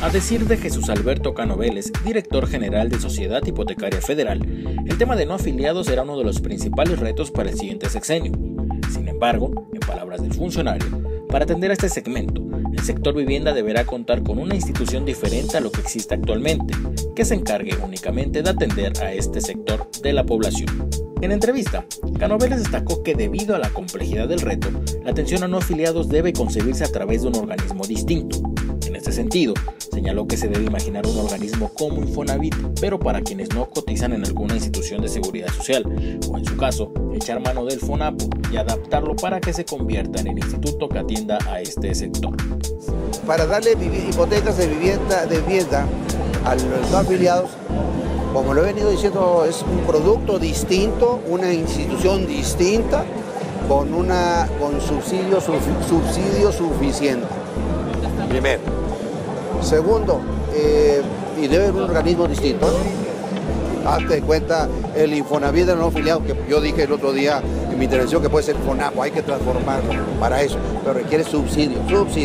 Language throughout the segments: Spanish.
A decir de Jesús Alberto Cano Vélez, director general de Sociedad Hipotecaria Federal, el tema de no afiliados será uno de los principales retos para el siguiente sexenio. Sin embargo, en palabras del funcionario, para atender a este segmento, el sector vivienda deberá contar con una institución diferente a lo que existe actualmente, que se encargue únicamente de atender a este sector de la población. En entrevista, Cano Vélez destacó que debido a la complejidad del reto, la atención a no afiliados debe concebirse a través de un organismo distinto. En este sentido, señaló que se debe imaginar un organismo como Infonavit, pero para quienes no cotizan en alguna institución de seguridad social, o en su caso, echar mano del FONAPO y adaptarlo para que se convierta en el instituto que atienda a este sector. Para darle hipotecas de vivienda a los no afiliados, como lo he venido diciendo, es un producto distinto, una institución distinta, con subsidio suficiente. Primero. Segundo, y debe haber un organismo distinto. Hazte cuenta, el Infonavit de no afiliado, que yo dije el otro día en mi intervención que puede ser FONAPO, hay que transformarlo para eso, pero requiere subsidio.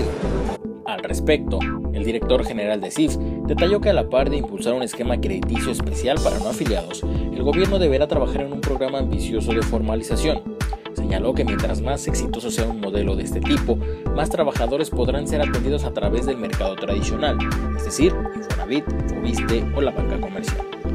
Al respecto, el director general de CIF detalló que a la par de impulsar un esquema crediticio especial para no afiliados, el gobierno deberá trabajar en un programa ambicioso de formalización. Señaló que mientras más exitoso sea un modelo de este tipo, más trabajadores podrán ser atendidos a través del mercado tradicional, es decir, Infonavit, Foviste o la banca comercial.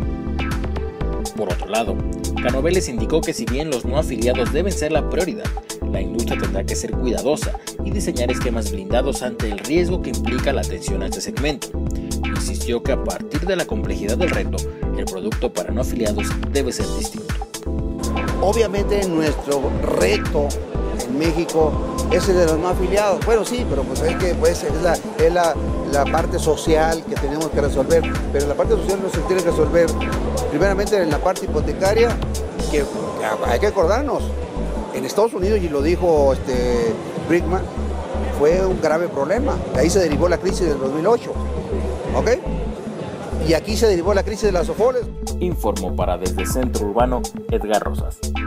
Por otro lado, Cano Vélez indicó que si bien los no afiliados deben ser la prioridad, la industria tendrá que ser cuidadosa y diseñar esquemas blindados ante el riesgo que implica la atención a este segmento. Insistió que a partir de la complejidad del reto, el producto para no afiliados debe ser distinto. Obviamente nuestro reto en México es el de los no afiliados. Bueno, sí, pero pues es que es la parte social que tenemos que resolver. Pero la parte social no se tiene que resolver primeramente en la parte hipotecaria, que hay que acordarnos. En Estados Unidos, y lo dijo Brinkman, fue un grave problema. De ahí se derivó la crisis del 2008. ¿Ok? Y aquí se derivó la crisis de las OFOLES. Informó para Desde Centro Urbano, Edgar Rosas.